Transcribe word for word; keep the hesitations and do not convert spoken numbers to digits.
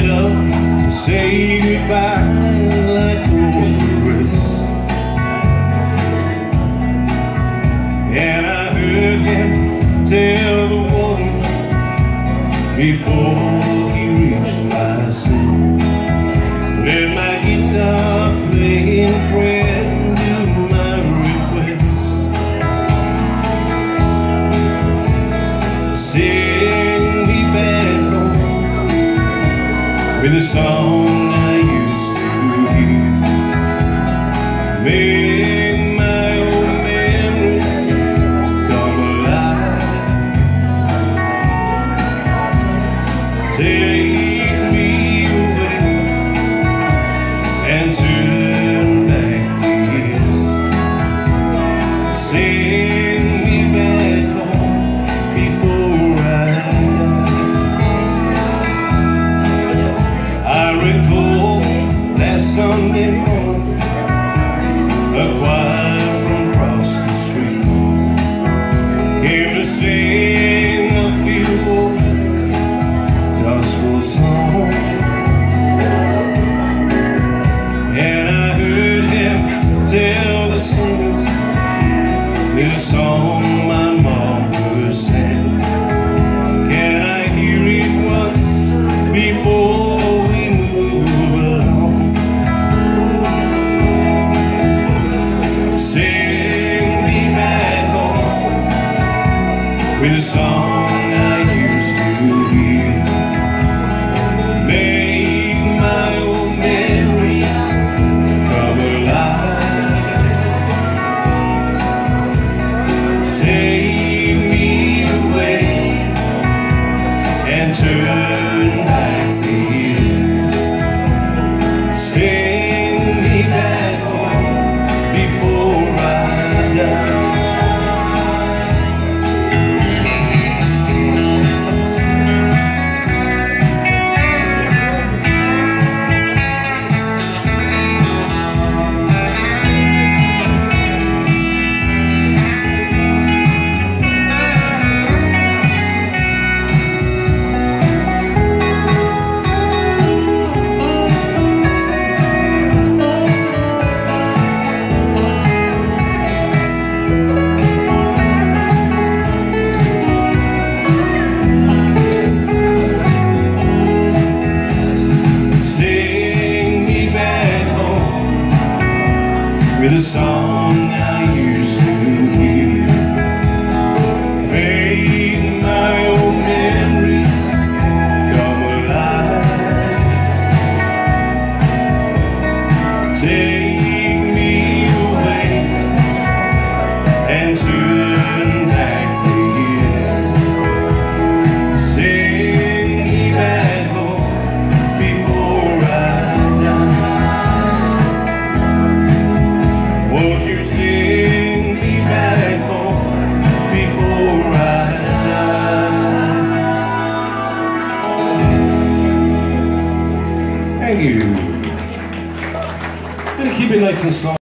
up to say goodbye like all the rest. And I heard him tell the woman before he reached my seat, let my guitar playing friend do my request. Sing me back home with a song I used to hear. Make my old memories come alive. Take me away and turn back the years. Sing me back home before I die. I recall last Sunday morning, a choir from across the street came to sing a few old gospel songs. And I heard him tell the singers this song my mom was sang. Can I hear it once before we move along? Sing me back home with a song I used to hear. Make my old memories come alive. Take me away and turn back the years. Sing me back home before I die. With a song